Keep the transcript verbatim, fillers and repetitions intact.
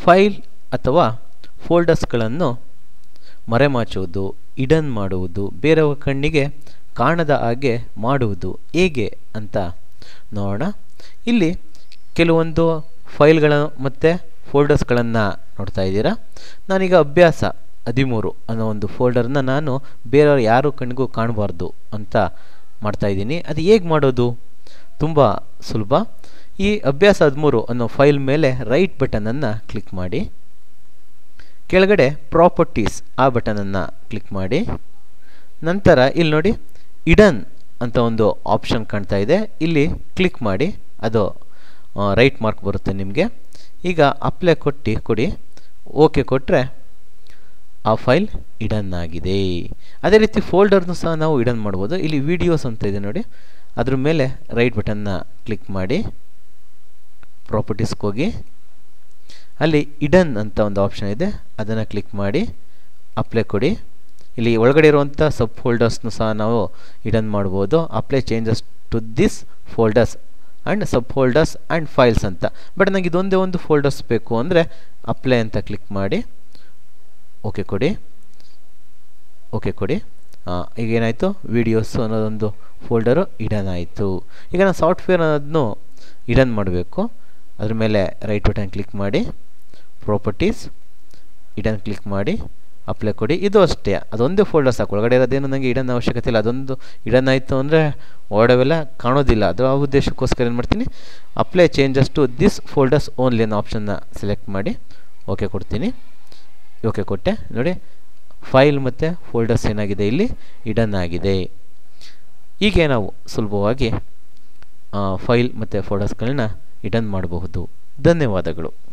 File ಅಥವಾ ಫೋಲ್ಡರ್ಸ್ಗಳನ್ನು ಮರೆಮಾಚುವುದು, hidden ಮಾಡುವುದು, ಬೇರೆಯವರ ಕಣ್ಣಿಗೆ ಕಾಣದ ಹಾಗೆ ಮಾಡುವುದು ಹೇಗೆ ಅಂತ ನೋಡೋಣ. ಇಲ್ಲಿ ಕೆಲವೊಂದು ಫೈಲ್ಗಳ ಮತ್ತು ಫೋಲ್ಡರ್ಸ್ಗಳನ್ನು ನೋಡ್ತಾ ಇದ್ದೀರಾ. ನಾನೀಗ ಅಭ್ಯಾಸ ಹದಿಮೂರು ಅನ್ನೋ ಒಂದು ಫೋಲ್ಡರ್ನ ನಾನು ಬೇರೆಯವ್ರು ಯಾರು ಕಣ್ಣಿಗೂ ಕಾಣಬಾರ್ದು ಅಂತ ಮಾಡ್ತಾಯಿದ್ದೀನಿ. ಅದು ಹೇಗೆ ಮಾಡೋದು? ತುಂಬ ಸುಲಭ. ಈ ಅಭ್ಯಾಸ ಹದಿಮೂರು ಅನ್ನೋ ಫೈಲ್ ಮೇಲೆ ರೈಟ್ ಬಟನನ್ನು ಕ್ಲಿಕ್ ಮಾಡಿ, ಕೆಳಗಡೆ ಪ್ರಾಪರ್ಟೀಸ್ ಆ ಬಟನನ್ನು ಕ್ಲಿಕ್ ಮಾಡಿ, ನಂತರ ಇಲ್ಲಿ ನೋಡಿ ಹಿಡನ್ ಅಂತ ಒಂದು ಆಪ್ಷನ್ ಕಾಣ್ತಾ ಇದೆ, ಇಲ್ಲಿ ಕ್ಲಿಕ್ ಮಾಡಿ. ಅದು ರೈಟ್ ಮಾರ್ಕ್ ಬರುತ್ತೆ ನಿಮಗೆ. ಈಗ ಅಪ್ಲೈ ಕೊಟ್ಟು ಕೊಡಿ, ಓಕೆ ಕೊಟ್ಟರೆ ಆ ಫೈಲ್ ಹಿಡನ್ ಆಗಿದೆ. ಅದೇ ರೀತಿ ಫೋಲ್ಡರ್ನು ಸಹ ನಾವು ಹಿಡನ್ ಮಾಡ್ಬೋದು. ಇಲ್ಲಿ ವಿಡಿಯೋಸ್ ಅಂತ ಇದೆ ನೋಡಿ, ಅದ್ರ ಮೇಲೆ ರೈಟ್ ಬಟನ್ನ ಕ್ಲಿಕ್ ಮಾಡಿ, ಪ್ರಾಪರ್ಟೀಸ್ಗೆ ಹೋಗಿ ಅಲ್ಲಿ ಹಿಡನ್ ಅಂತ ಒಂದು ಆಪ್ಷನ್ ಇದೆ, ಅದನ್ನು ಕ್ಲಿಕ್ ಮಾಡಿ ಅಪ್ಲೈ ಕೊಡಿ. ಇಲ್ಲಿ ಒಳಗಡೆ ಇರುವಂಥ ಸಬ್ ಫೋಲ್ಡರ್ಸ್ನು ಸಹ ನಾವು ಹಿಡನ್ ಮಾಡ್ಬೋದು. Apply changes to this folders and sub folders and files ಅಂತ. ಬಟ್ ನನಗೆ ಇದೊಂದೇ ಒಂದು ಫೋಲ್ಡರ್ಸ್ ಬೇಕು ಅಂದರೆ ಅಪ್ಲೈ ಅಂತ ಕ್ಲಿಕ್ ಮಾಡಿ ಓಕೆ ಕೊಡಿ, ಓಕೆ ಕೊಡಿ. ಈಗ ಏನಾಯಿತು, ವೀಡಿಯೋಸು ಅನ್ನೋದೊಂದು ಫೋಲ್ಡರು ಹಿಡನ್ ಆಯಿತು. ಈಗ ನಾನು ಸಾಫ್ಟ್ವೇರ್ ಅನ್ನೋದನ್ನು ಹಿಡನ್ ಮಾಡಬೇಕು. ಅದ್ರ ಮೇಲೆ ರೈಟ್ ಬಟನ್ ಕ್ಲಿಕ್ ಮಾಡಿ, ಪ್ರಾಪರ್ಟೀಸ್, ಹಿಡನ್ ಕ್ಲಿಕ್ ಮಾಡಿ ಅಪ್ಲೈ ಕೊಡಿ. ಇದು ಅಷ್ಟೇ, ಅದೊಂದೇ ಫೋಲ್ಡರ್ ಸಾಕು. ಒಳಗಡೆ ಇರೋದೇನು ನನಗೆ ಹಿಡನ್ ಅವಶ್ಯಕತೆ ಇಲ್ಲ. ಅದೊಂದು ಹಿಡನ್ ಆಯಿತು ಅಂದರೆ ಹೊರಗಡೆವೆಲ್ಲ ಕಾಣೋದಿಲ್ಲ. ಅದು ಆ ಉದ್ದೇಶಕ್ಕೋಸ್ಕರ ಏನು ಮಾಡ್ತೀನಿ, apply changes to this folders only ಅನ್ನೋ ಆಪ್ಷನ್ನ ಸೆಲೆಕ್ಟ್ ಮಾಡಿ ಓಕೆ ಕೊಡ್ತೀನಿ. ಓಕೆ ಕೊಟ್ಟೆ ನೋಡಿ, ಫೈಲ್ ಮತ್ತು ಫೋಲ್ಡರ್ಸ್ ಏನಾಗಿದೆ ಇಲ್ಲಿ ಹಿಡನ್ ಆಗಿದೆ. ಹೀಗೆ ನಾವು ಸುಲಭವಾಗಿ ಫೈಲ್ ಮತ್ತು ಫೋಲ್ಡರ್ಸ್ಗಳನ್ನ ಹಿಡನ್ ಮಾಡಬಹುದು. ಧನ್ಯವಾದಗಳು.